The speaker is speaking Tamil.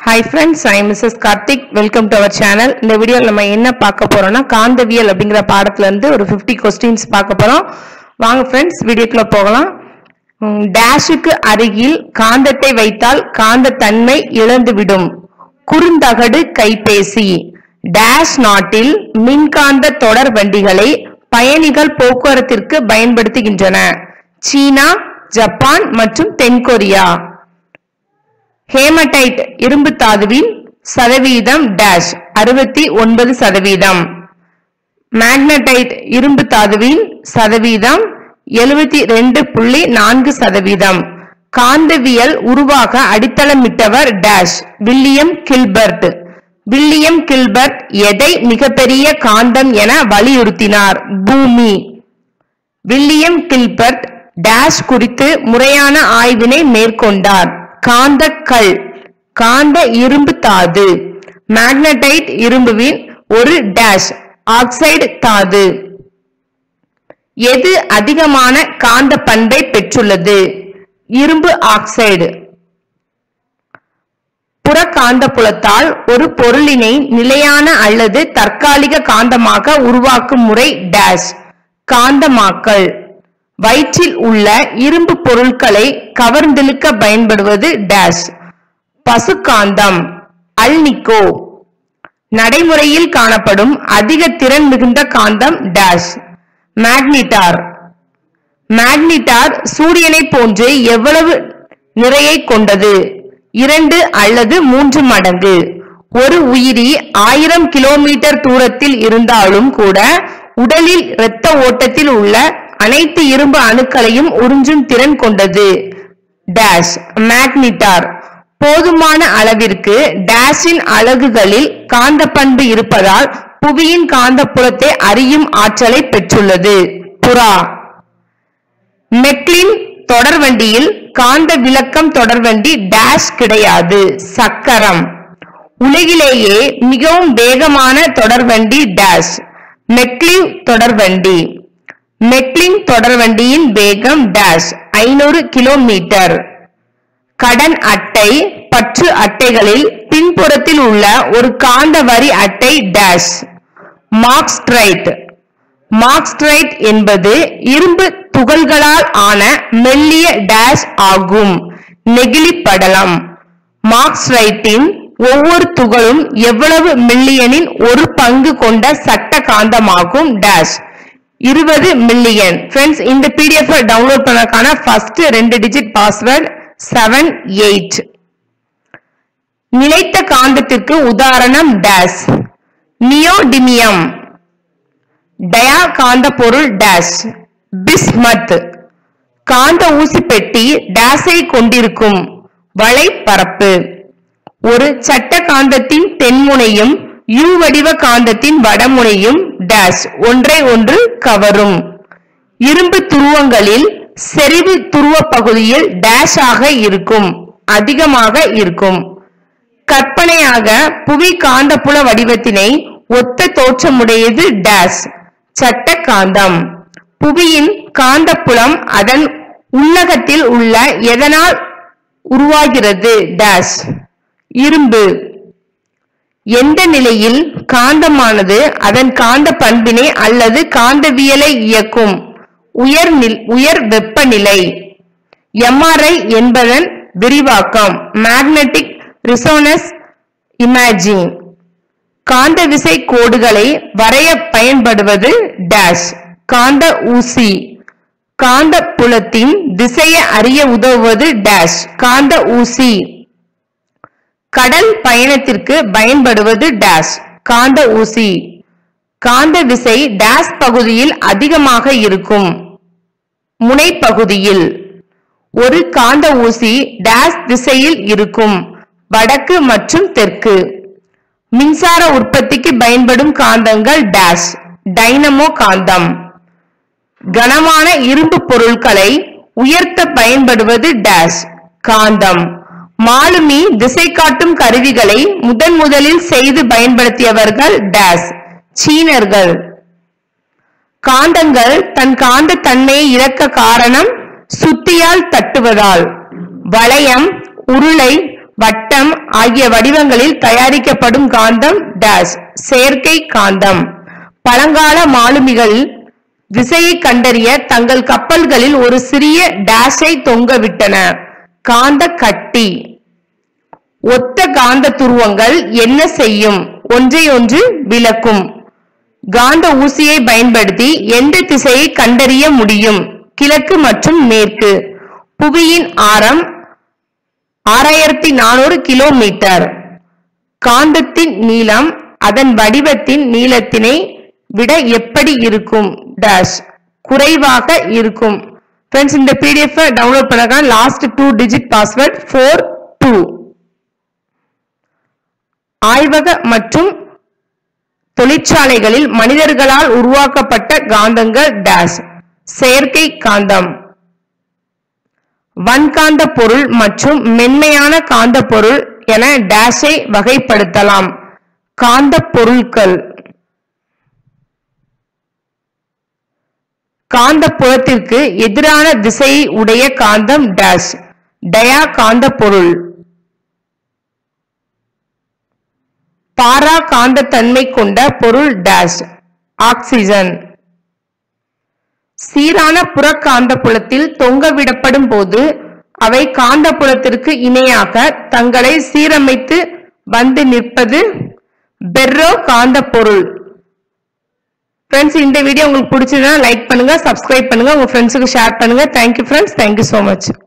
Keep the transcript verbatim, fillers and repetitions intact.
Hi friends, I am Missus Karthik. Welcome to our channel. இந்த வீடியோல நம்ம என்ன பார்க்க போறோம்னா காந்தவியல் அப்படிங்கற பாடத்துல இருந்து ஒரு fifty questions பார்க்க போறோம். வாங்க friends வீடியோக்குள்ள போகலாம். டேஷுக்கு அருகில் காந்தத்தை வைத்தால் காந்த தன்மை இழந்துவிடும். குறுந்தகடு கைபேசி. டேஷ் நாட்டில் மின்காந்த தொடர் வண்டிகளை பயணிகள் போக்குவரத்திற்கு பயன்படுத்துகின்றன. சீனா, ஜப்பான் மற்றும் தென்கொரியா. ஹேமடைட் இரும்பு தாதுவின் சதவீதம் டேஷ் அறுபத்தி ஒன்பது சதவீதம். மேக்னடைட் இரும்பு தாதுவின் சதவீதம் எழுபத்தி ரெண்டு புள்ளி நான்கு சதவீதம். காந்தவியல் உருவாக அடித்தளமிட்டவர் dash William Gilbert. William Gilbert எதை மிகப்பெரிய காந்தம் என வலியுறுத்தினார்? பூமி. வில்லியம் கில்பர்ட் டேஷ் குறித்து முறையான ஆய்வினை மேற்கொண்டார். காந்தக்கல் காந்த இரும்பு தாது. மேக்னடைட் இரும்புவின் ஒரு டேஷ் ஆக்சைடு தாது. எது அதிகமான காந்த பண்பை பெற்றுள்ளது? இரும்பு ஆக்சைடு. புறக்காந்த புலத்தால் ஒரு பொருளினை நிலையான அல்லது தற்காலிக காந்தமாக உருவாக்கும் முறை டேஷ் காந்தமாக்கல். வயிற்றில் உள்ள இரும்பு பொருட்களை கவர்ந்தெழுக்க பயன்படுவது டேஷ் பசுகாந்தம் அல்னிகோ. நடைமுறையில் காணப்படும் அதிக திறன் மிகுந்த காந்தம் டேஷ் மேக்னிட்டார். மேக்னிட்டார் சூரியனை போன்று எவ்வளவு நிறையை கொண்டது? இரண்டு அல்லது மூன்று மடங்கு. ஒரு உயிரி ஆயிரம் கிலோமீட்டர் தூரத்தில் இருந்தாலும் கூட உடலில் இரத்த ஓட்டத்தில் உள்ள அனைத்து இரும்பு அணுக்களையும் உறிஞ்சும் திறன் கொண்டது டேஷ் மேக்னிட்டார். போதுமான அளவிற்கு டேஷின் அலகுகளில் காந்த பண்பு இருப்பதால் புவியின் காந்த புலத்தை அறியும் ஆற்றலை பெற்றுள்ளது. புறா. மெக்லின் தொடர்வண்டியில் காந்த விளக்கம் தொடர்வண்டி டேஷ் கிடையாது. சக்கரம். உலகிலேயே மிகவும் வேகமான தொடர்வண்டி டேஷ் மெக்லின் தொடர்வண்டி. மெக்லின் தொடர்வண்டியின் வேகம் டேஷ் ஐநூறு கிலோமீட்டர். கடன் அட்டை பற்று அட்டைகளில் பின்புறத்தில் உள்ள ஒரு காந்த வரி அட்டை டேஷ் மார்க்ஸ்ட்ரைட். மார்க்ஸ்ட்ரைட் என்பது இரும்பு துகள்களால் ஆன மெல்லிய டேஷ் ஆகும். நெகிழி படலம். மார்க்ஸ்ட்ரைட்டின் ஒவ்வொரு துகளும் எவ்வளவு மில்லியனின் ஒரு பங்கு கொண்ட சட்ட காந்தமாகும் டேஷ் இருபது மில்லியன். ஃப்ரெண்ட்ஸ், இந்த பிடிஎஃப் டவுன்லோட் பண்ணக்கான ஃபர்ஸ்ட் ரெண்டு டிஜிட் பாஸ்வேர்ட் செவன் எயிட். நிலைத்த காந்தத்திற்கு உதாரணம் டேஷ் நியோடிமியம். டயா காந்த பொருள் டேஷ் பிஸ்மத். காந்த ஊசி பெட்டி டேஷை கொண்டிருக்கும். வளைப்பரப்பு. ஒரு சட்ட காந்தத்தின் தென்முனையும் யூ வடிவ காந்தத்தின் வடமுனையும் டேஷ் ஒன்றை ஒன்று கவரும். இரும்பு துருவங்களில் செறிவு துருவ பகுதியில் டேஷ் ஆக இருக்கும் அதிகமாக இருக்கும். கற்பனையாக புவி காந்தப்புல வடிவத்தினை ஒத்த தோற்றமுடையது டேஷ் சட்ட காந்தம். புவியின் காந்தப்புலம் அதன் உள்ளகத்தில் உள்ள எதனால் உருவாகிறது டேஷ் இரும்பு. எந்த நிலையில் காந்தமானது அதன் காந்த பண்பினை அல்லது காந்தவியலை இயக்கும்? உயர் உயர் வெப்பநிலை. எம்ஆர்ஐ என்பதன் விரிவாக்கம் மேக்னெட்டிக் ரிசோனன்ஸ் இமேஜிங். காந்த விசை கோடுகளை வரைய பயன்படுவது டேஷ் காந்த ஊசி. காந்த புலத்தின் திசையை அறிய உதவுவது டேஷ் காந்த ஊசி. கடல் பயணத்திற்கு பயன்படுவது டேஷ் காந்த ஊசி. காந்த விசை டேஷ் பகுதியில் அதிகமாக இருக்கும். முனை பகுதியில். ஒரு காந்த ஊசி டேஷ் திசையில் இருக்கும். வடக்கு மற்றும் தெற்கு. மின்சார உற்பத்திக்கு பயன்படும் காந்தங்கள் டேஷ் டைனமோ காந்தம். கனமான இரும்பு பொருட்களை உயர்த்த பயன்படுவது டேஷ் காந்தம். மாலுமி திசை காட்டும் கருவிகளை முதன் முதலில் செய்து பயன்படுத்தியவர்கள் டேஷ் சீனர்கள். காந்தங்கள் தன் காந்த தன்மையை இழக்க காரணம் சுத்தியால் தட்டுவதால். வளையம், உருளை, வட்டம் ஆகிய வடிவங்களில் தயாரிக்கப்படும் காந்தம் டேஷ் செயற்கை காந்தம். பழங்கால மாலுமிகள் விசையை கண்டறிய தங்கள் கப்பல்களில் ஒரு சிறிய டேஷை தொங்கவிட்டன. காந்த கட்டி. ஒத்த காந்த துருவங்கள் என்ன செய்யும்? ஒன்றை ஒன்று விலக்கும். காந்த ஊசியை பயன்படுத்தி எந்த திசையை கண்டறிய முடியும்? கிழக்கு மற்றும் மேற்கு. புவியின் ஆரம் ஆறாயிரத்தி நானூறு கிலோமீட்டர். காந்தத்தின் நீளம் அதன் வடிவத்தின் நீளத்தினை விட எப்படி இருக்கும்? டேஷ் குறைவாக இருக்கும். ஃப்ரெண்ட்ஸ், இந்த பிடிஎஃப் டவுன்லோட் பண்ணாங்க. Last two digit password four two. ஆய்வக மற்றும் தொழிற்சாலைகளில் மனிதர்களால் உருவாக்கப்பட்ட காந்தங்கள் டேஷ் செயற்கை காந்தம். வன்காந்த பொருள் மற்றும் மென்மையான காந்த பொருள் என டேஷை வகைப்படுத்தலாம். காந்த பொருட்கள். காந்த புலத்திற்கு எதிரான திசையை உடைய காந்தம் டேஷ் டயா காந்த பொருள். பாரா காந்த தன்மை கொண்ட பொருள் டேஷ் ஆக்சிஜன். சீரான புறக்காந்த புலத்தில் தொங்கவிடப்படும் போது அவை காந்த புலத்திற்கு இணையாக தங்களை சீரமைத்து வந்து நிற்பது பெர்ரோ காந்த பொருள். ஃப்ரெண்ட்ஸ், இந்த வீடியோ உங்களுக்கு பிடிச்சதுன்னா லைக் பண்ணுங்க, சப்ஸ்கிரைப் பண்ணுங்க, உங்க ஃப்ரெண்ட்ஸுக்கு ஷேர் பண்ணுங்க. Thank you friends, thank you so much.